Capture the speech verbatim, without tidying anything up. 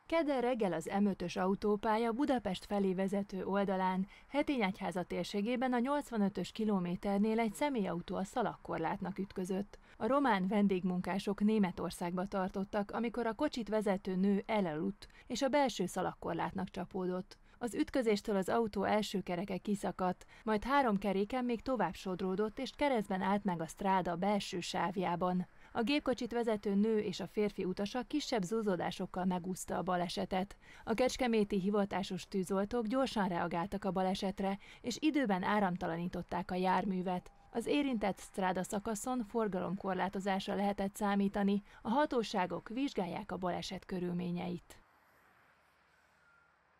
Kedden reggel az em ötös autópálya Budapest felé vezető oldalán, Hetényegyháza térségében a nyolcvanötös kilométernél egy személyautó a szalagkorlátnak ütközött. A román vendégmunkások Németországba tartottak, amikor a kocsit vezető nő elaludt, és a belső szalagkorlátnak csapódott. Az ütközéstől az autó első kereke kiszakadt, majd három keréken még tovább sodródott, és keresztben állt meg a stráda belső sávjában. A gépkocsit vezető nő és a férfi utasa kisebb zúzódásokkal megúszta a balesetet. A kecskeméti hivatásos tűzoltók gyorsan reagáltak a balesetre, és időben áramtalanították a járművet. Az érintett stráda szakaszon forgalomkorlátozásra lehetett számítani, a hatóságok vizsgálják a baleset körülményeit.